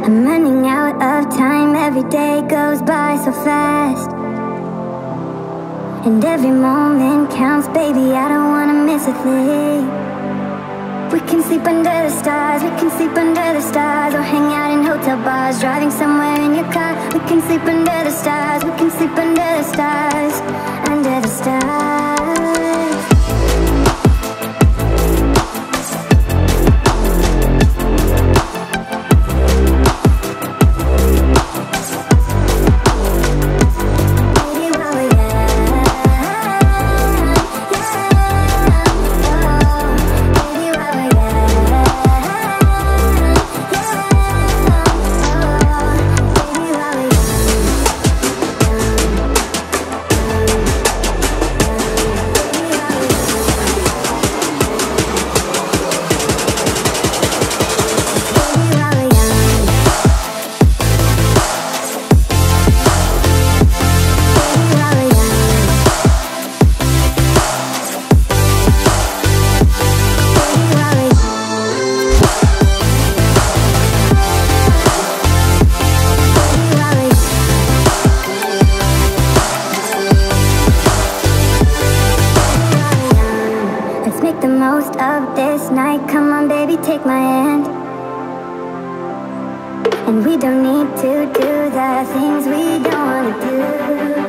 I'm running out of time, every day goes by so fast, and every moment counts, baby, I don't wanna miss a thing. We can sleep under the stars, we can sleep under the stars, or hang out in hotel bars, driving somewhere in your car. We can sleep under the stars, we can sleep under the stars, under the stars. Make the most of this night, come on baby, take my hand. And we don't need to do the things we don't wanna do.